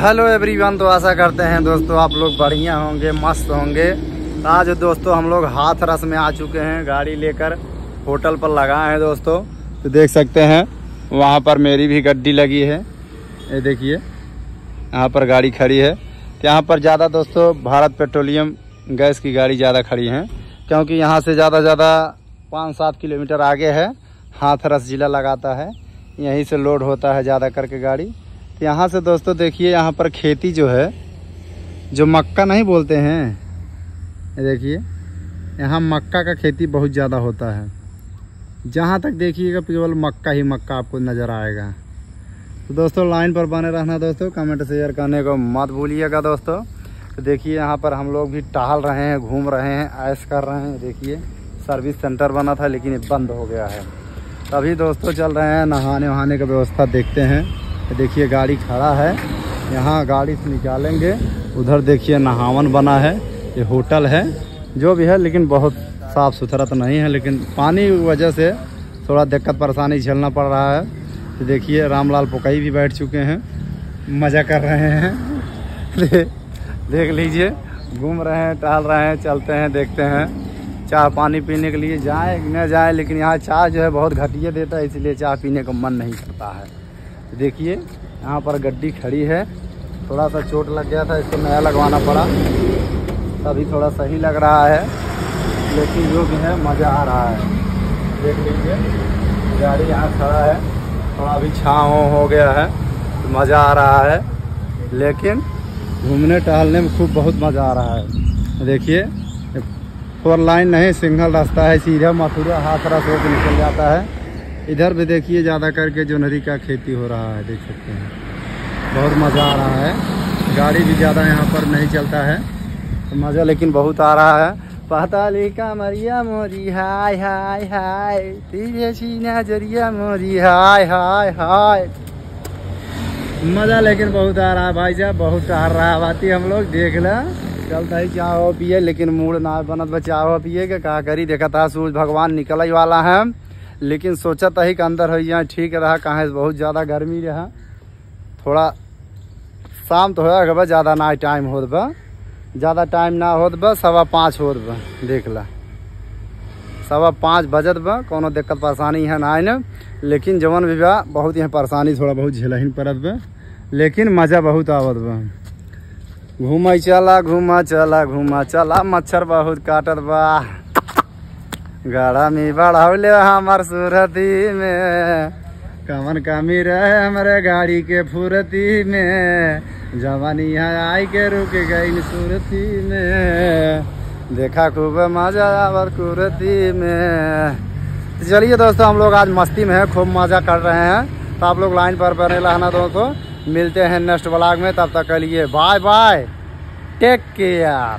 Hello everyone. तो आशा करते हैं दोस्तों आप लोग बढ़िया होंगे, मस्त होंगे। आज दोस्तों हम लोग हाथरस में आ चुके हैं, गाड़ी लेकर होटल पर लगाए हैं दोस्तों। तो देख सकते हैं वहाँ पर मेरी भी गड्डी लगी है, ये देखिए यहाँ पर गाड़ी खड़ी है। तो यहाँ पर ज़्यादा दोस्तों भारत पेट्रोलियम गैस की गाड़ी ज़्यादा खड़ी हैं, क्योंकि यहाँ से ज़्यादा 5-7 किलोमीटर आगे है, हाथरस ज़िला लगाता है, यहीं से लोड होता है ज़्यादा करके गाड़ी। तो यहाँ से दोस्तों देखिए यहाँ पर खेती जो है, जो मक्का नहीं बोलते हैं, ये देखिए यहाँ मक्का का खेती बहुत ज़्यादा होता है। जहाँ तक देखिएगा केवल मक्का ही मक्का आपको नज़र आएगा। तो दोस्तों लाइन पर बने रहना दोस्तों, कमेंट शेयर करने को मत भूलिएगा दोस्तों। तो देखिए यहाँ पर हम लोग भी टहल रहे हैं, घूम रहे हैं, ऐश कर रहे हैं। देखिए सर्विस सेंटर बना था लेकिन ये बंद हो गया है। तभी दोस्तों चल रहे हैं नहाने वहाने का व्यवस्था देखते हैं। तो देखिए गाड़ी खड़ा है, यहाँ गाड़ी से निकालेंगे। उधर देखिए नहावन बना है, ये होटल है जो भी है, लेकिन बहुत साफ़ सुथरा तो नहीं है, लेकिन पानी की वजह से थोड़ा दिक्कत परेशानी झेलना पड़ रहा है। तो देखिए रामलाल पोकई भी बैठ चुके हैं, मज़ा कर रहे हैं। देख लीजिए घूम रहे हैं, टहल रहे हैं, चलते हैं, देखते हैं। चाय पानी पीने के लिए जाए न जाए, लेकिन यहाँ चाय जो है बहुत घटिया देता है, इसलिए चाय पीने का मन नहीं करता है। तो देखिए यहाँ पर गड्डी खड़ी है, थोड़ा सा चोट लग गया था, इसको नया लगवाना पड़ा, तभी थोड़ा सही लग रहा है, लेकिन जो भी है मज़ा आ रहा है। देख लीजिए गाड़ी यहाँ खड़ा है, थोड़ा अभी छाँव हो गया है, तो मज़ा आ रहा है, लेकिन घूमने टहलने में खूब बहुत मज़ा आ रहा है। देखिए 4 लाइन नहीं, सिंगल रास्ता है, सीधा मथुरा हाथरस होकर निकल जाता है। इधर भी देखिए ज़्यादा करके जोनहरी का खेती हो रहा है, देख सकते हैं, बहुत मज़ा आ रहा है। गाड़ी भी ज़्यादा यहाँ पर नहीं चलता है, तो मज़ा लेकिन बहुत आ रहा है। पताली का मरिया मोरी हाय हाय हाय, तेरे सीना जरिया मोरी हाय हाय हाय। मज़ा लेकिन बहुत आ रहा है भाई साहब, बहुत आ रहा है। बाती हम लोग देख ला चलता ही चाह हो पिए, लेकिन मूड ना बनत बचा हो पिए के का करी। देखा था सूरज भगवान निकल ही वाला है, लेकिन सोचा था ही कि अंदर हो जाए ठीक रहा, कहाँ बहुत ज़्यादा गर्मी रहा। थोड़ा शाम तो होगा, ज़्यादा ना टाइम होत बा, ज़्यादा टाइम ना होत बा, 5:15 होत बा। देख ला 5:15 बजत बा, कोनो दिक्कत परेशानी है ना न, लेकिन जवन भी बा बहुत यहाँ परेशानी थोड़ा बहुत झेलहिन पड़त बा, लेकिन मज़ा बहुत आवत बा। घूमा चला घूमा चला घूमा चला, मच्छर बहुत काटत बा, गाड़ा में बढ़ावले हमार सूरती में, कमन कमी रहे हमारे गाड़ी के फुरती में, जवानी यहाँ आई के रुक गई सूरती में, देखा खूब मजा आवर कुरती में। तो चलिए दोस्तों हम लोग आज मस्ती में है, खूब मज़ा कर रहे हैं। तो आप लोग लाइन पर बने रहना दोस्तों, मिलते हैं नेक्स्ट व्लॉग में। तब तक के लिए बाय बाय, टेक केयर।